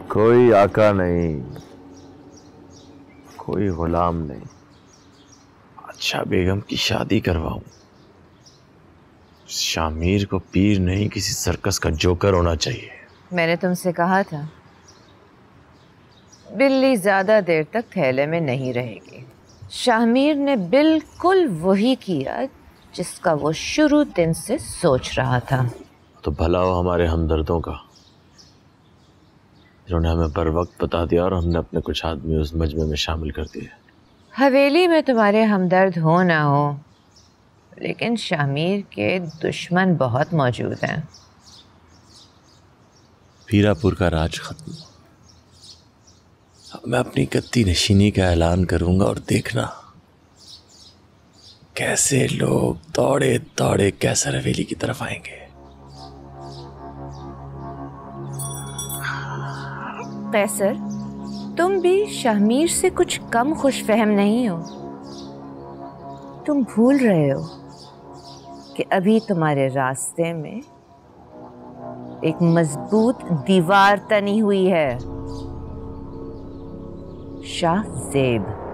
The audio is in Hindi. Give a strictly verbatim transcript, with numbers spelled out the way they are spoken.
कोई आका नहीं, कोई गुलाम नहीं। अच्छा बेगम की शादी करवाऊं? शामिर को पीर नहीं, किसी सर्कस का जोकर होना चाहिए। मैंने तुमसे कहा था बिल्ली ज्यादा देर तक थैले में नहीं रहेगी। शामिर ने बिल्कुल वही किया जिसका वो शुरू दिन से सोच रहा था। तो भला हो हमारे हमदर्दों का, जिन्होंने हमें बर वक्त बता दिया और हमने अपने कुछ आदमी उस मजमे में शामिल कर दिए। हवेली में तुम्हारे हमदर्द हो ना हो, लेकिन शामिर के दुश्मन बहुत मौजूद हैं। पीरापुर का राज खत्म। अब मैं अपनी गद्दी नशीनी का ऐलान करूंगा और देखना कैसे लोग दौड़े दौड़े कैसर हवेली की तरफ आएंगे। कैसर, तुम भी शामिर से कुछ कम खुशफहम नहीं हो। तुम भूल रहे हो कि अभी तुम्हारे रास्ते में एक मजबूत दीवार तनी हुई है। शाह ज़ेब।